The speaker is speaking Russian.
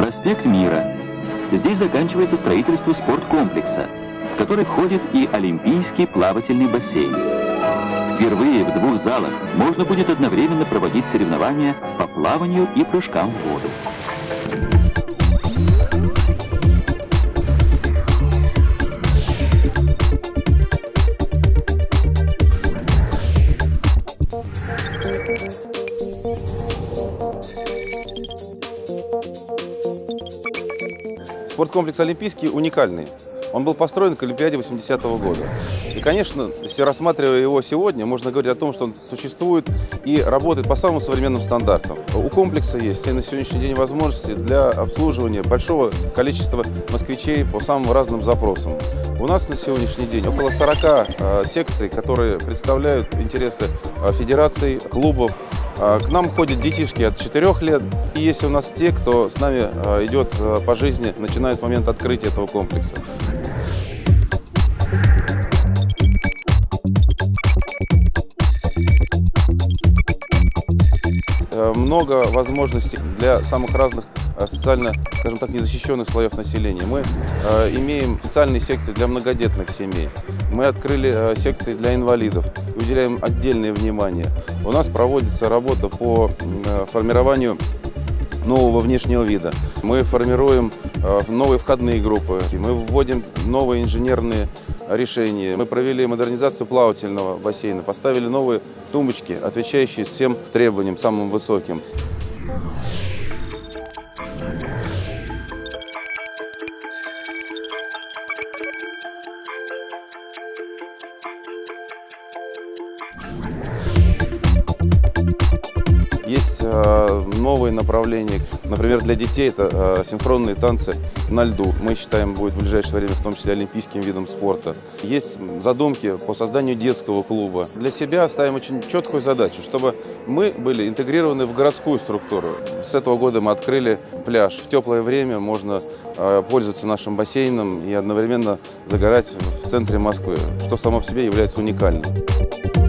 Проспект Мира. Здесь заканчивается строительство спорткомплекса, в который входит и Олимпийский плавательный бассейн. Впервые в двух залах можно будет одновременно проводить соревнования по плаванию и прыжкам в воду. Спорткомплекс «Олимпийский» уникальный. Он был построен к Олимпиаде 80-го года. И, конечно, если рассматривая его сегодня, можно говорить о том, что он существует и работает по самым современным стандартам. У комплекса есть и на сегодняшний день возможности для обслуживания большого количества москвичей по самым разным запросам. У нас на сегодняшний день около 40 секций, которые представляют интересы федераций, клубов. К нам ходят детишки от 4 лет. И есть у нас те, кто с нами идет по жизни, начиная с момента открытия этого комплекса. Много возможностей для самых разных социально, скажем так, незащищенных слоев населения. Мы имеем специальные секции для многодетных семей. Мы открыли секции для инвалидов, уделяем отдельное внимание. У нас проводится работа по формированию нового внешнего вида. Мы формируем новые входные группы, мы вводим новые инженерные решения. Мы провели модернизацию плавательного бассейна, поставили новые тумбочки, отвечающие всем требованиям, самым высоким. Есть новые направления, например, для детей это синхронные танцы на льду. Мы считаем, будет в ближайшее время в том числе олимпийским видом спорта. Есть задумки по созданию детского клуба. Для себя ставим очень четкую задачу, чтобы мы были интегрированы в городскую структуру. С этого года мы открыли пляж. В теплое время можно пользоваться нашим бассейном и одновременно загорать в центре Москвы, что само по себе является уникальным.